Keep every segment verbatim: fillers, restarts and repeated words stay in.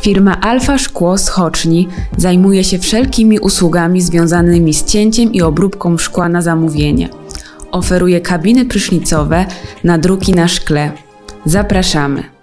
Firma Alfa Szkło z Choczni zajmuje się wszelkimi usługami związanymi z cięciem i obróbką szkła na zamówienie. Oferuje kabiny prysznicowe, nadruki na szkle. Zapraszamy!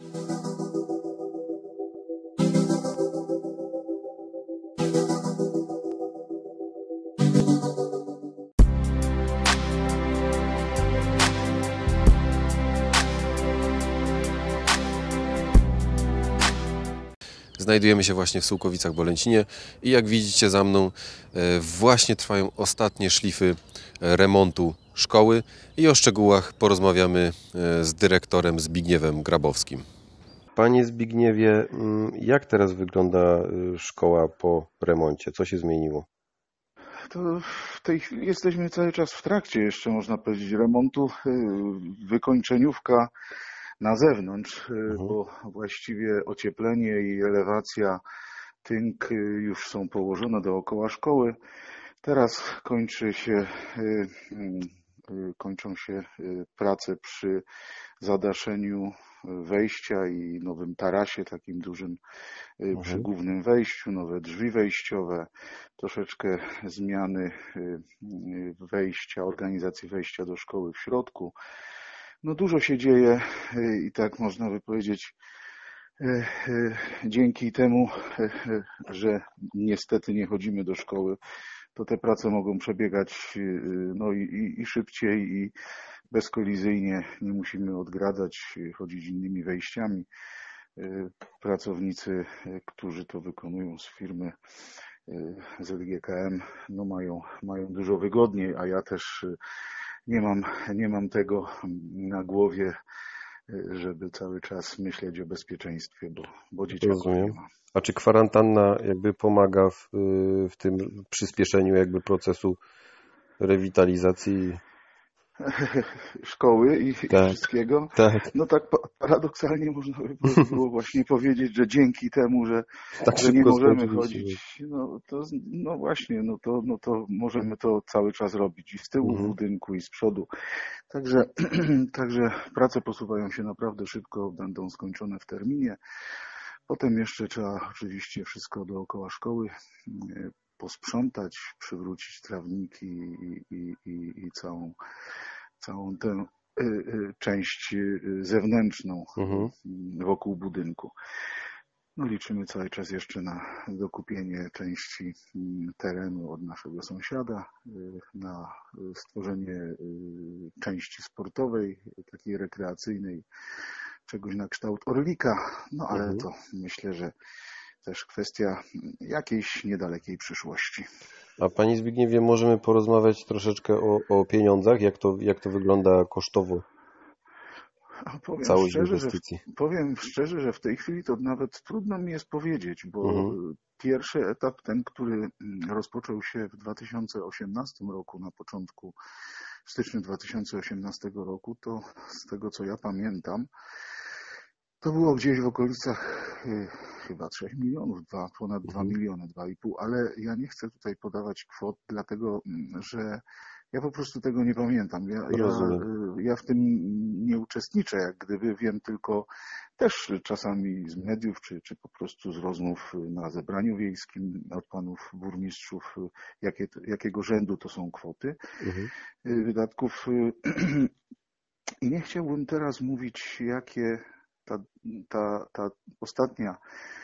Znajdujemy się właśnie w Sułkowicach-Bolęcinie i jak widzicie za mną właśnie trwają ostatnie szlify remontu szkoły i o szczegółach porozmawiamy z dyrektorem Zbigniewem Grabowskim. Panie Zbigniewie, jak teraz wygląda szkoła po remoncie? Co się zmieniło? To w tej chwili jesteśmy cały czas w trakcie jeszcze, można powiedzieć, remontu. Wykończeniówka na zewnątrz, mhm. bo właściwie ocieplenie i elewacja, tynk już są położone dookoła szkoły. Teraz kończy się, kończą się prace przy zadaszeniu wejścia i nowym tarasie, takim dużym mhm. przy głównym wejściu, nowe drzwi wejściowe, troszeczkę zmiany wejścia, organizacji wejścia do szkoły w środku. No dużo się dzieje i tak można by powiedzieć, dzięki temu, że niestety nie chodzimy do szkoły, to te prace mogą przebiegać no i, i, i szybciej i bezkolizyjnie. Nie musimy odgradzać, chodzić innymi wejściami. Pracownicy, którzy to wykonują z firmy z L G K M, no mają, mają dużo wygodniej, a ja też nie mam, nie mam tego na głowie, żeby cały czas myśleć o bezpieczeństwie, bo, bo dzieciaków nie ma. A czy kwarantanna jakby pomaga w, w tym przyspieszeniu jakby procesu rewitalizacji szkoły i tak, wszystkiego? Tak. No tak paradoksalnie można by było właśnie powiedzieć, że dzięki temu, że, tak że nie możemy chodzić, no to no właśnie, no to, no to możemy to cały czas robić i z tyłu mhm. budynku i z przodu. Także, także prace posuwają się naprawdę szybko, będą skończone w terminie. Potem jeszcze trzeba oczywiście wszystko dookoła szkoły posprzątać, przywrócić trawniki i, i, i, i całą, całą tę y, y, część zewnętrzną mhm. wokół budynku. No, liczymy cały czas jeszcze na dokupienie części terenu od naszego sąsiada, na stworzenie części sportowej, takiej rekreacyjnej, czegoś na kształt Orlika, no ale mhm. to myślę, że też kwestia jakiejś niedalekiej przyszłości. A Panie Zbigniewie, możemy porozmawiać troszeczkę o, o pieniądzach, jak to, jak to wygląda kosztowo? Powiem szczerze, że w, powiem szczerze, że w tej chwili to nawet trudno mi jest powiedzieć, bo mhm. pierwszy etap, ten, który rozpoczął się w dwa tysiące osiemnastym roku, na początku stycznia dwa tysiące osiemnastego roku, to z tego co ja pamiętam, to było gdzieś w okolicach y, chyba trzech milionów, dwa, ponad dwa miliony, dwa i pół, ale ja nie chcę tutaj podawać kwot, dlatego że ja po prostu tego nie pamiętam. Ja, ja, ja w tym nie uczestniczę, jak gdyby wiem tylko też czasami z mediów, czy, czy po prostu z rozmów na zebraniu wiejskim od panów burmistrzów, jakie, jakiego rzędu to są kwoty mhm. wydatków. I nie chciałbym teraz mówić, jakie ta, ta, ta ostatnia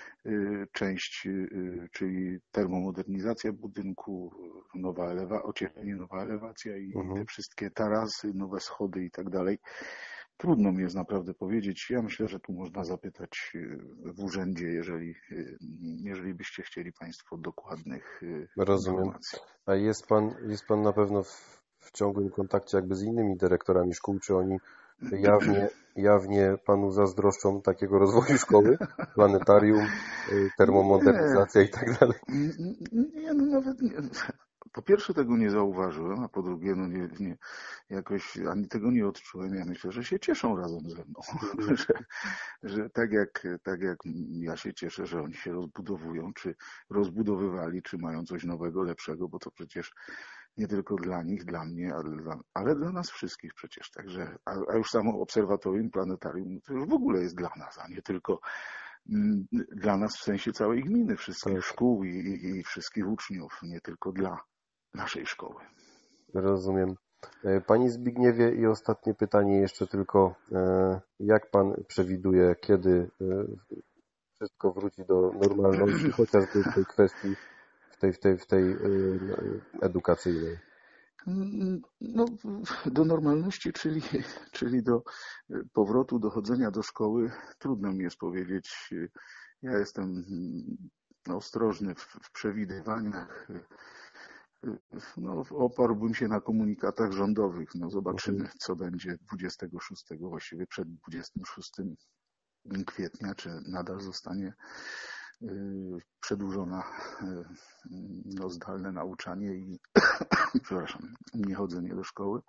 część, czyli termomodernizacja budynku, nowa elewa, ocieplenie, nowa elewacja i mhm. te wszystkie tarasy, nowe schody i tak dalej. Trudno mi jest naprawdę powiedzieć. Ja myślę, że tu można zapytać w urzędzie, jeżeli, jeżeli byście chcieli Państwo dokładnych Rozumiem. informacji. A jest Pan, jest pan na pewno w, w ciągłym kontakcie jakby z innymi dyrektorami szkół, czy oni jawnie, jawnie Panu zazdroszczą takiego rozwoju szkoły? Planetarium, termomodernizacja i tak dalej. Nie, no nawet nie. Po pierwsze tego nie zauważyłem, a po drugie no nie, nie, jakoś ani tego nie odczułem. Ja myślę, że się cieszą razem ze mną, że, że tak jak, tak jak ja się cieszę, że oni się rozbudowują, czy rozbudowywali, czy mają coś nowego, lepszego, bo to przecież nie tylko dla nich, dla mnie, ale dla, ale dla nas wszystkich przecież. Także, a, a już samo obserwatorium, planetarium to już w ogóle jest dla nas, a nie tylko dla nas w sensie całej gminy, wszystkich tak. szkół i, i, i wszystkich uczniów, nie tylko dla naszej szkoły. Rozumiem. Pani Zbigniewie, i ostatnie pytanie jeszcze tylko, jak Pan przewiduje, kiedy wszystko wróci do normalności, chociażby w tej kwestii, w tej, w tej, w tej edukacyjnej? No, do normalności, czyli, czyli do powrotu, do chodzenia do szkoły, trudno mi jest powiedzieć. Ja jestem ostrożny w, w przewidywaniach. No, oparłbym się na komunikatach rządowych. No, zobaczymy, co będzie dwudziestego szóstego, właściwie przed dwudziestego szóstego kwietnia, czy nadal zostanie przedłużona no, zdalne nauczanie i przepraszam, niechodzenie do szkoły.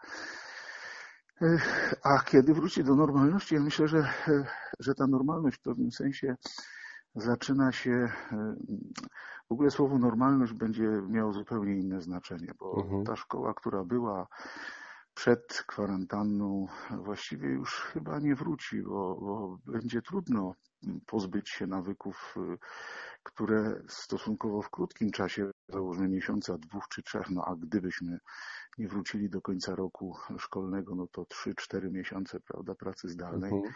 A kiedy wróci do normalności, ja myślę, że, że ta normalność w pewnym sensie zaczyna się, w ogóle słowo normalność będzie miało zupełnie inne znaczenie, bo mhm. ta szkoła, która była przed kwarantanną, właściwie już chyba nie wróci, bo, bo będzie trudno pozbyć się nawyków, które stosunkowo w krótkim czasie, załóżmy miesiąca, dwóch czy trzech, no a gdybyśmy nie wrócili do końca roku szkolnego, no to trzy, cztery miesiące, prawda, pracy zdalnej, mhm.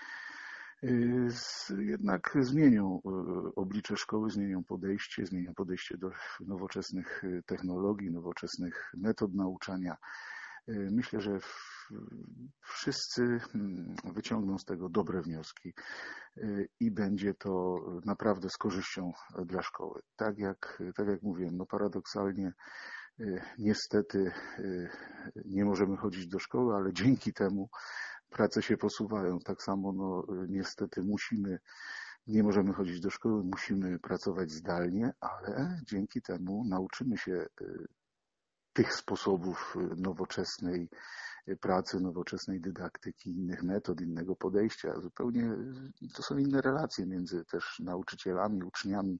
jednak zmienią oblicze szkoły, zmienią podejście, zmienią podejście do nowoczesnych technologii, nowoczesnych metod nauczania. Myślę, że wszyscy wyciągną z tego dobre wnioski i będzie to naprawdę z korzyścią dla szkoły. Tak jak, tak jak mówiłem, no paradoksalnie niestety nie możemy chodzić do szkoły, ale dzięki temu prace się posuwają. Tak samo no niestety musimy, nie możemy chodzić do szkoły, musimy pracować zdalnie, ale dzięki temu nauczymy się tych sposobów nowoczesnej pracy, nowoczesnej dydaktyki, innych metod, innego podejścia. Zupełnie to są inne relacje między też nauczycielami, uczniami.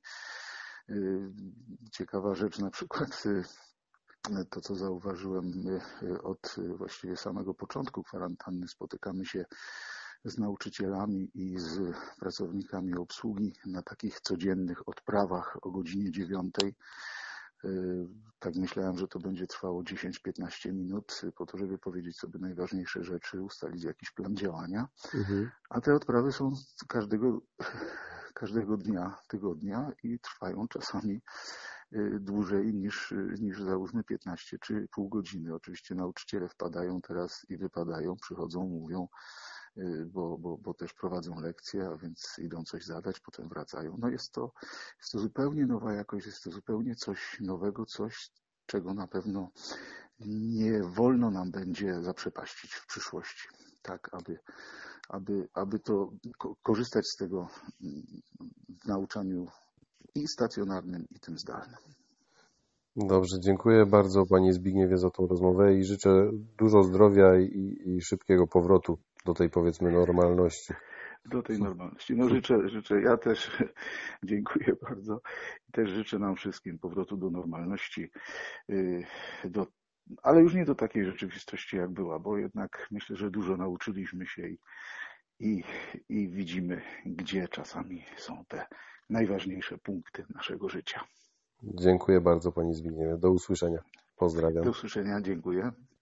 Ciekawa rzecz, na przykład to, co zauważyłem od właściwie samego początku kwarantanny, spotykamy się z nauczycielami i z pracownikami obsługi na takich codziennych odprawach o godzinie dziewiątej. Tak myślałem, że to będzie trwało dziesięć piętnaście minut po to, żeby powiedzieć sobie najważniejsze rzeczy, ustalić jakiś plan działania. Mhm. A te odprawy są każdego, każdego dnia, tygodnia i trwają czasami dłużej niż, niż załóżmy piętnaście czy pół godziny. Oczywiście nauczyciele wpadają teraz i wypadają, przychodzą, mówią, bo, bo, bo też prowadzą lekcje, a więc idą coś zadać, potem wracają. No jest to, jest to zupełnie nowa jakość, jest to zupełnie coś nowego, coś, czego na pewno nie wolno nam będzie zaprzepaścić w przyszłości. Tak, aby, aby, aby to korzystać z tego w nauczaniu i stacjonarnym, i tym zdalnym. Dobrze, dziękuję bardzo Pani Zbigniewie za tą rozmowę i życzę dużo zdrowia i, i szybkiego powrotu do tej, powiedzmy, normalności. Do tej normalności. No życzę, życzę, ja też dziękuję bardzo i też życzę nam wszystkim powrotu do normalności, do, ale już nie do takiej rzeczywistości, jak była, bo jednak myślę, że dużo nauczyliśmy się i, i, i widzimy, gdzie czasami są te najważniejsze punkty naszego życia. Dziękuję bardzo Pani Zbigniewie. Do usłyszenia. Pozdrawiam. Do usłyszenia. Dziękuję.